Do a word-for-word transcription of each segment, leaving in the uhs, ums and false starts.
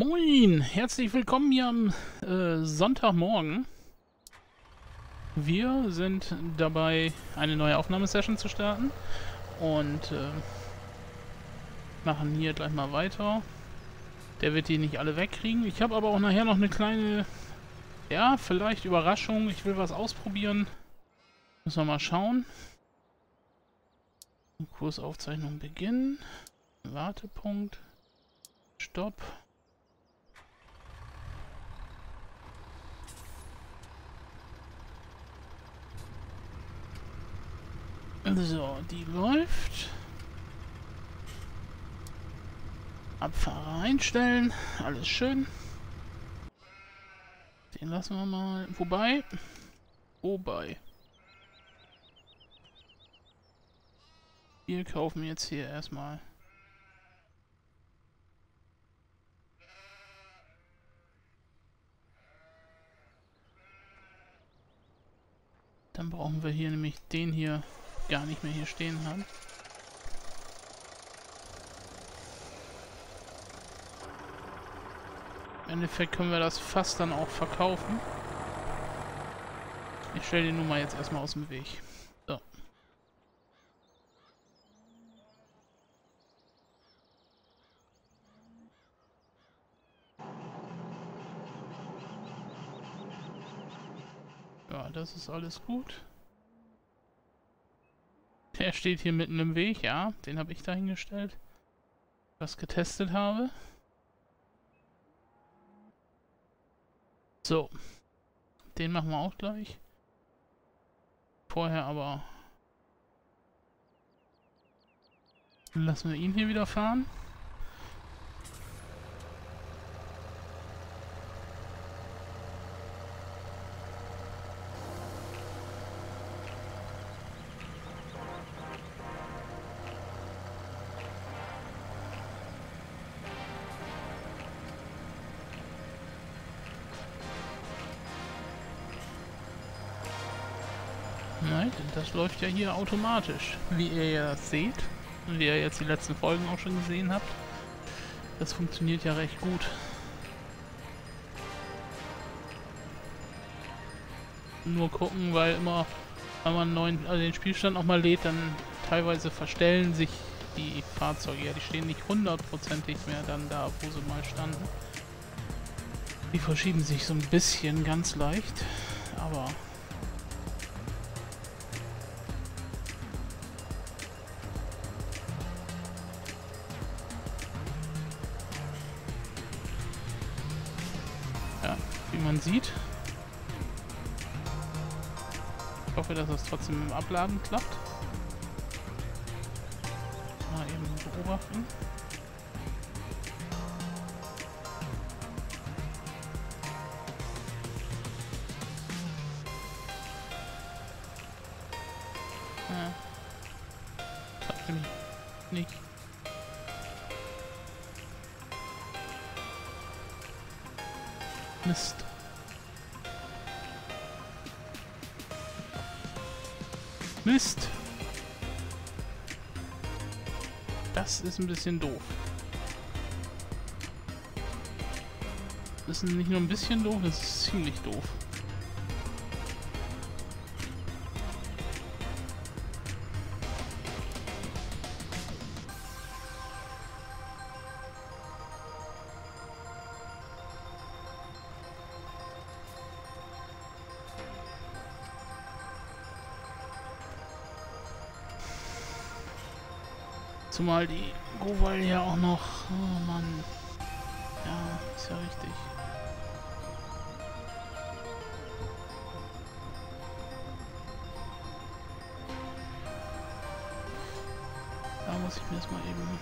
Moin, herzlich willkommen hier am äh, Sonntagmorgen. Wir sind dabei, eine neue Aufnahmesession zu starten und äh, machen hier gleich mal weiter. Der wird die nicht alle wegkriegen. Ich habe aber auch nachher noch eine kleine, ja, vielleicht Überraschung. Ich will was ausprobieren. Müssen wir mal schauen. Kursaufzeichnung beginnen. Wartepunkt. Stopp. So, die läuft. Abfahrer einstellen. Alles schön. Den lassen wir mal. Wobei. Wobei. Wir kaufen jetzt hier erstmal. Dann brauchen wir hier nämlich den hier gar nicht mehr hier stehen haben. Im Endeffekt können wir das fast dann auch verkaufen. Ich stelle den nun mal jetzt erstmal aus dem Weg. So. Ja, das ist alles gut. Der steht hier mitten im Weg, ja. Den habe ich dahingestellt. Was getestet habe. So. Den machen wir auch gleich. Vorher aber lassen wir ihn hier wieder fahren. Nein, das läuft ja hier automatisch, wie ihr ja seht und wie ihr jetzt die letzten Folgen auch schon gesehen habt. Das funktioniert ja recht gut. Nur gucken, weil immer, wenn man neuen, also den Spielstand nochmal lädt, dann teilweise verstellen sich die Fahrzeuge. Ja, die stehen nicht hundertprozentig mehr dann da, wo sie mal standen. Die verschieben sich so ein bisschen, ganz leicht, aber... Wie man sieht. Ich hoffe, dass das trotzdem im Abladen klappt. Mal eben beobachten. Ja. Klappt nämlich nicht. Mist. Mist. Das ist ein bisschen doof. Das ist nicht nur ein bisschen doof, das ist ziemlich doof. Zumal die Gowal ja auch noch... Oh Mann. Ja, ist ja richtig. Da muss ich mir das mal eben...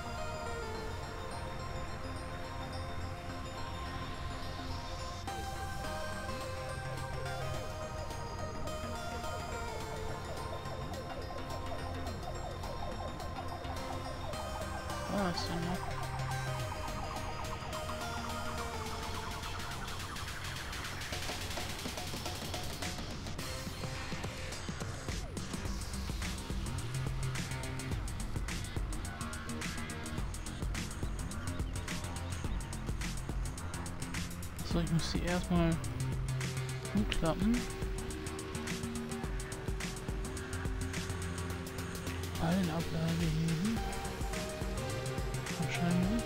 Ah, ist ja noch. So, ich muss die erstmal umklappen. Ballenablage heben. Wahrscheinlich.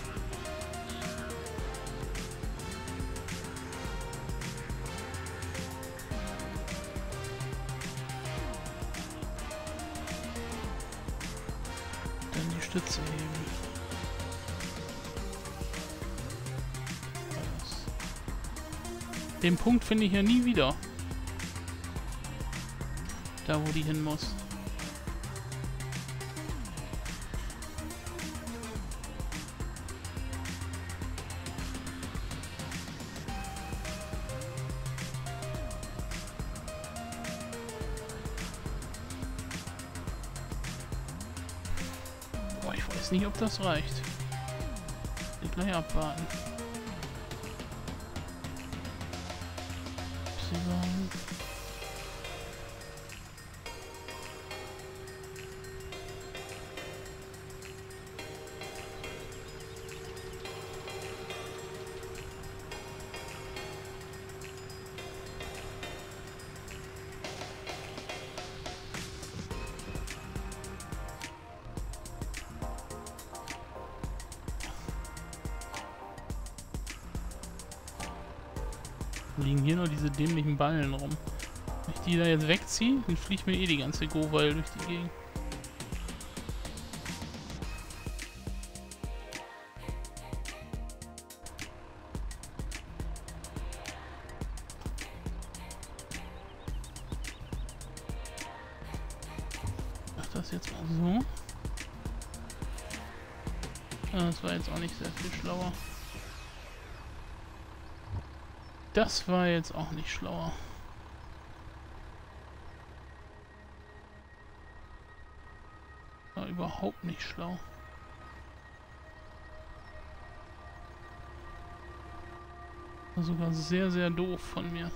Dann die Stütze heben. Den Punkt finde ich ja nie wieder. Da, wo die hin muss. Boah, ich weiß nicht, ob das reicht. Ich gleich abwarten. Liegen hier nur diese dämlichen Ballen rum. Wenn ich die da jetzt wegziehe, dann fliegt mir eh die ganze Go-Weil durch die Gegend. Ich mach das jetzt mal so. Das war jetzt auch nicht sehr viel schlauer. Das war jetzt auch nicht schlauer. War überhaupt nicht schlau. War sogar sehr, sehr doof von mir.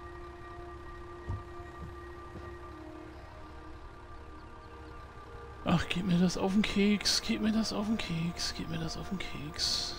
Ach, geht mir das auf den Keks, geht mir das auf den Keks, geht mir das auf den Keks.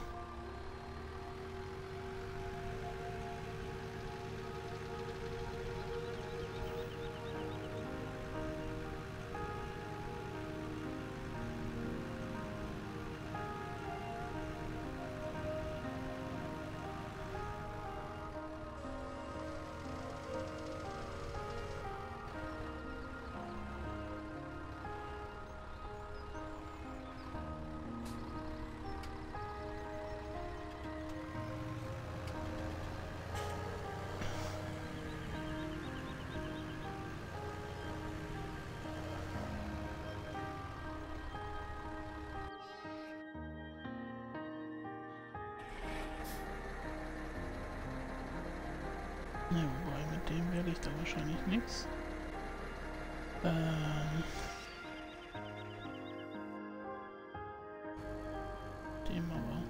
Ne, wobei mit dem werde ich da wahrscheinlich nichts. Ähm. Dem aber.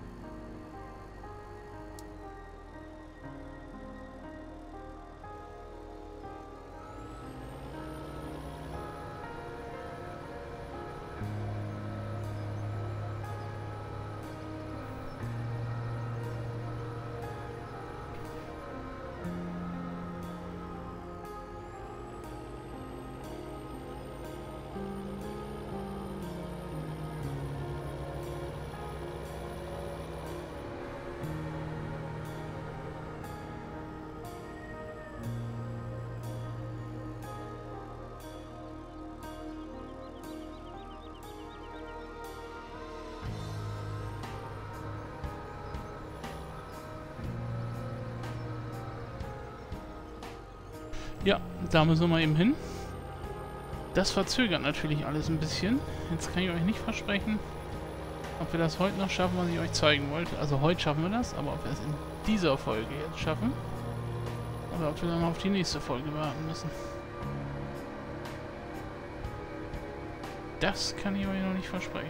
Ja, da müssen wir mal eben hin. Das verzögert natürlich alles ein bisschen. Jetzt kann ich euch nicht versprechen, ob wir das heute noch schaffen, was ich euch zeigen wollte. Also heute schaffen wir das, aber ob wir es in dieser Folge jetzt schaffen, oder ob wir dann auf die nächste Folge warten müssen. Das kann ich euch noch nicht versprechen.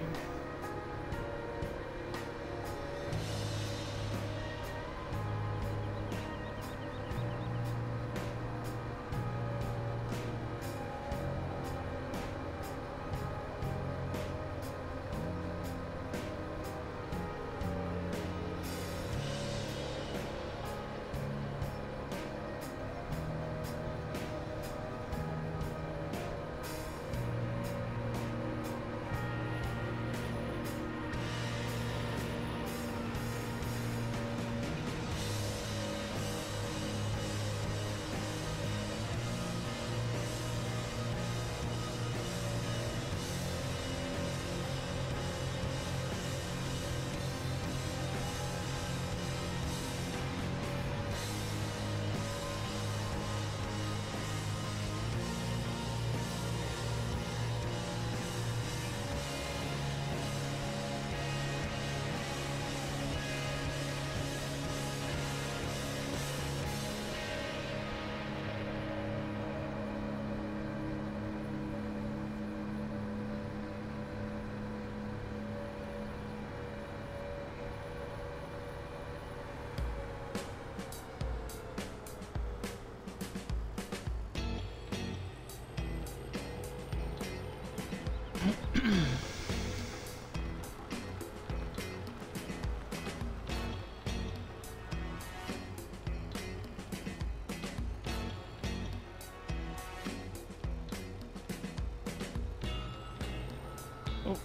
Oh.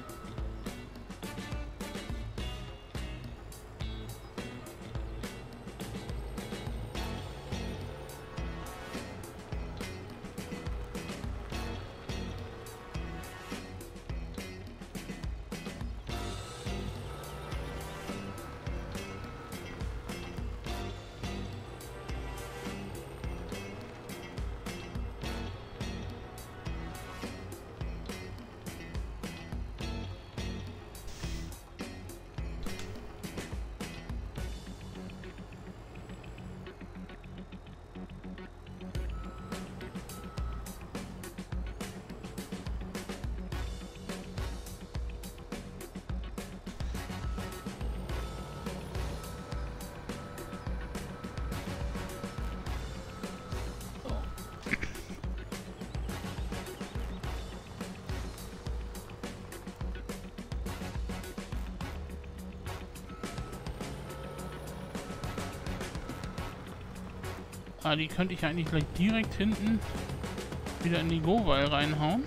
Ah, die könnte ich eigentlich gleich direkt hinten wieder in die Go-Wall reinhauen.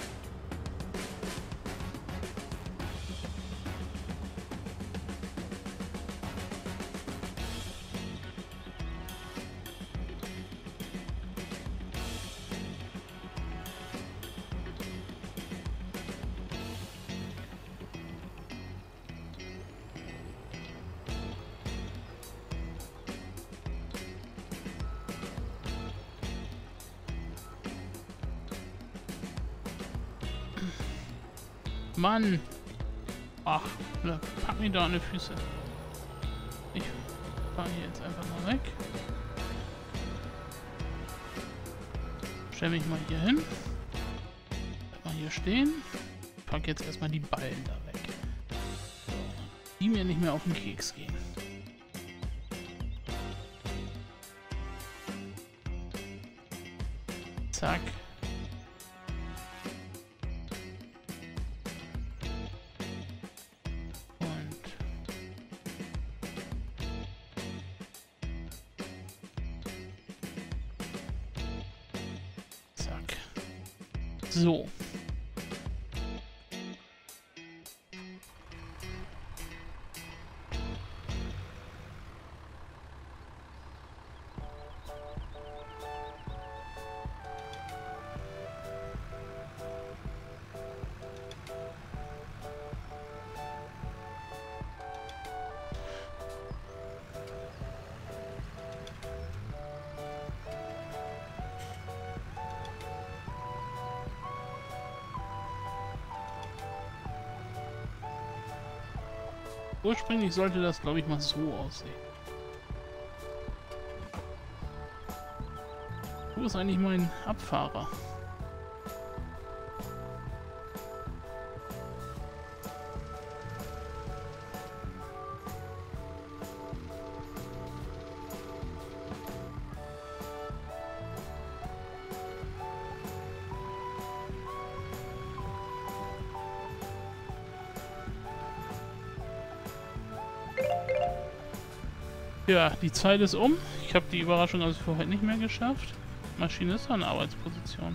Mann! Ach, ne, pack mir da an die Füße. Ich fahre hier jetzt einfach mal weg. Stell mich mal hier hin. Bleib mal hier stehen. Pack jetzt erstmal die Ballen da weg. So, die mir nicht mehr auf den Keks gehen. Zack. So. Ursprünglich sollte das, glaube ich, mal so aussehen. Wo ist eigentlich mein Abfahrer? Ja, die Zeit ist um. Ich habe die Überraschung also vorher nicht mehr geschafft. Maschine ist an Arbeitsposition.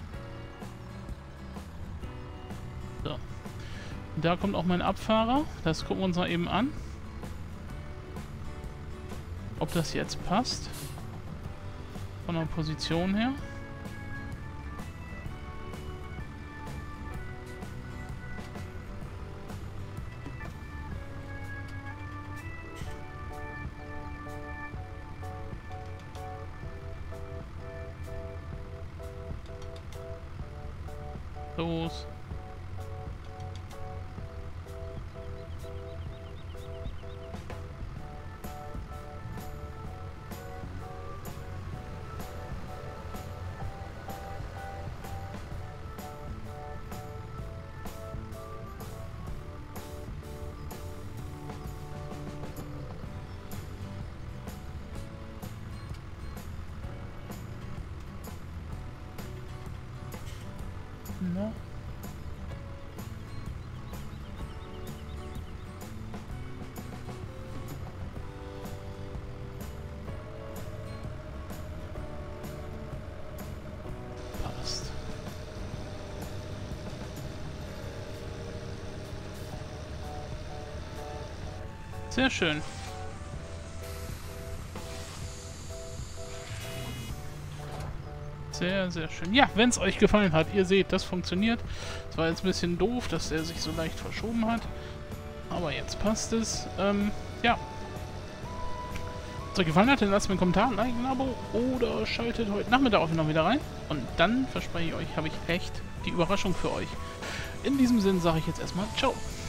So. Und da kommt auch mein Abfahrer. Das gucken wir uns mal eben an. Ob das jetzt passt. Von der Position her. Los. Na? Sehr schön. Sehr, sehr schön. Ja, wenn es euch gefallen hat, ihr seht, das funktioniert. Es war jetzt ein bisschen doof, dass er sich so leicht verschoben hat. Aber jetzt passt es. Ähm, ja. Wenn es euch gefallen hat, dann lasst mir einen Kommentar, ein Like, ein Abo oder schaltet heute Nachmittag auch noch wieder rein. Und dann, verspreche ich euch, habe ich echt die Überraschung für euch. In diesem Sinne sage ich jetzt erstmal ciao.